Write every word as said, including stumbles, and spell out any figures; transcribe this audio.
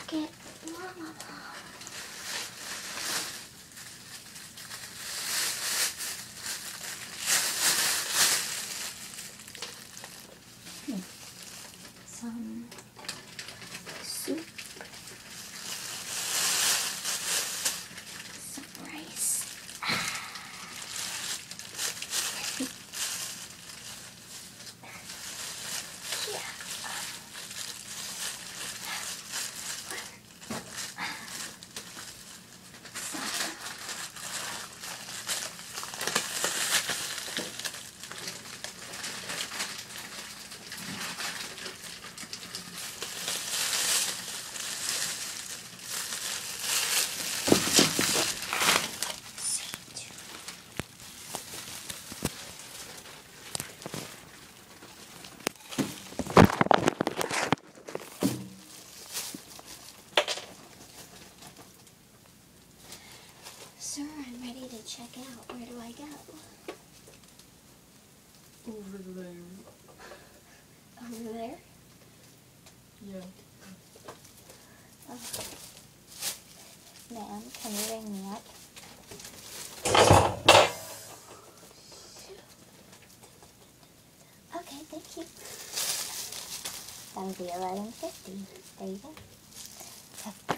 get more mama. Hmm. Some soup. Some rice. Yeah. Sir, I'm ready to check out. Where do I go? Over there. Over there? Yeah. Oh. Ma'am, can you ring me up? Okay, thank you. That would be eleven fifty. There you go.